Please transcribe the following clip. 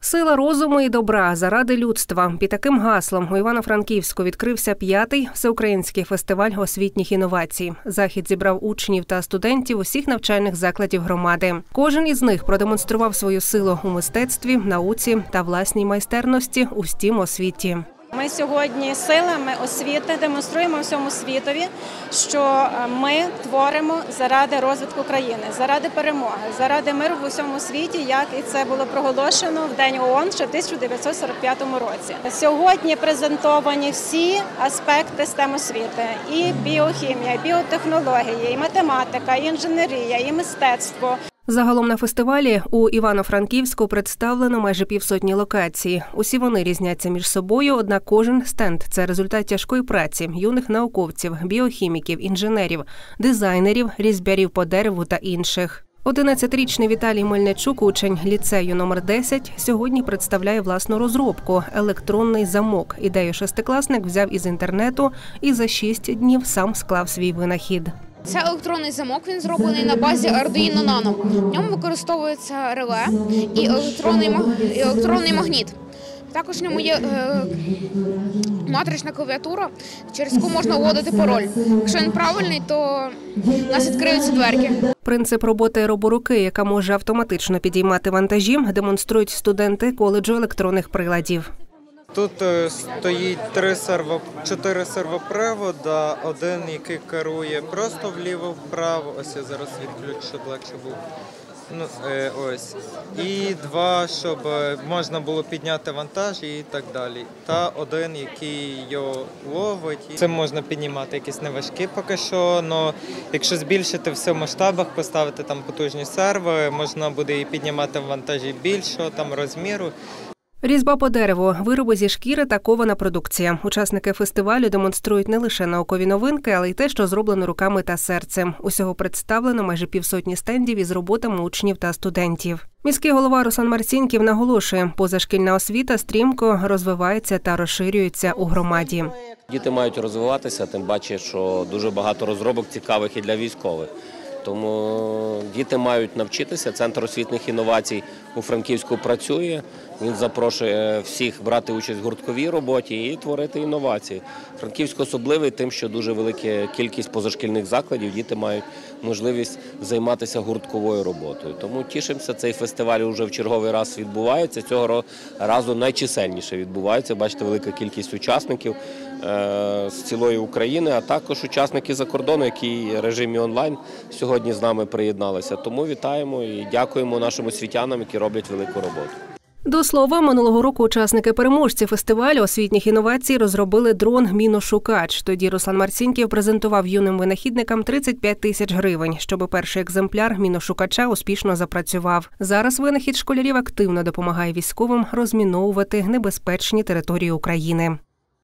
Сила розуму і добра заради людства. Під таким гаслом у Івано-Франківську відкрився 5-й всеукраїнський фестиваль освітніх інновацій. Захід зібрав учнів та студентів усіх навчальних закладів громади. Кожен із них продемонстрував свою силу у мистецтві, науці та власній майстерності у STEAM освіті. Ми сьогодні силами освіти демонструємо всьому світові, що ми творимо заради розвитку країни, заради перемоги, заради миру в усьому світі, як і це було проголошено в День ООН ще в 1945 році. Сьогодні презентовані всі аспекти STEM освіти – і біохімія, і біотехнології, і математика, і інженерія, і мистецтво. Загалом на фестивалі у Івано-Франківську представлено майже півсотні локацій. Усі вони різняться між собою, однак кожен стенд – це результат тяжкої праці юних науковців, біохіміків, інженерів, дизайнерів, різьбярів по дереву та інших. 11-річний Віталій Мельничук, учень ліцею номер 10, сьогодні представляє власну розробку – електронний замок. Ідею шестикласник взяв із інтернету і за 6 днів сам склав свій винахід. Це електронний замок, він зроблений на базі Arduino Nano. В ньому використовується реле і електронний магніт. Також в ньому є матрична клавіатура, через яку можна вводити пароль. Якщо він правильний, то у нас відкриються дверки. Принцип роботи роборуки, яка може автоматично підіймати вантажі, демонструють студенти коледжу електронних приладів. Тут стоїть 4 сервопривода, один, який керує просто вліво-вправо, ось я зараз відключу, щоб легше було. Ось. І 2, щоб можна було підняти вантаж і так далі. Та один, який його ловить. Цим можна піднімати якісь неважкі поки що, але якщо збільшити все в масштабах, поставити там потужні серви, можна буде і піднімати вантажі більшого там розміру. Різьба по дереву, вироби зі шкіри та кована продукція. Учасники фестивалю демонструють не лише наукові новинки, але й те, що зроблено руками та серцем. Усього представлено майже півсотні стендів із роботами учнів та студентів. Міський голова Руслан Марцінків наголошує, позашкільна освіта стрімко розвивається та розширюється у громаді. Діти мають розвиватися, тим паче, що дуже багато розробок цікавих і для військових. Тому діти мають навчитися. Центр освітніх інновацій у Франківську працює. Він запрошує всіх брати участь в гуртковій роботі і творити інновації. Франківськ особливий тим, що дуже велика кількість позашкільних закладів, діти мають можливість займатися гуртковою роботою. Тому тішимося, цей фестиваль вже в черговий раз відбувається. Цього разу найчисельніше відбувається. Бачите, велика кількість учасників з цілої України, а також учасники за кордону, які в режимі онлайн сьогодні з нами приєдналися. Тому вітаємо і дякуємо нашим освітянам, які роблять велику роботу. До слова, минулого року учасники-переможці фестивалю освітніх інновацій розробили дрон «Міношукач». Тоді Руслан Марцінків презентував юним винахідникам 35 тисяч гривень, щоб перший екземпляр «Міношукача» успішно запрацював. Зараз винахід школярів активно допомагає військовим розміновувати небезпечні території України.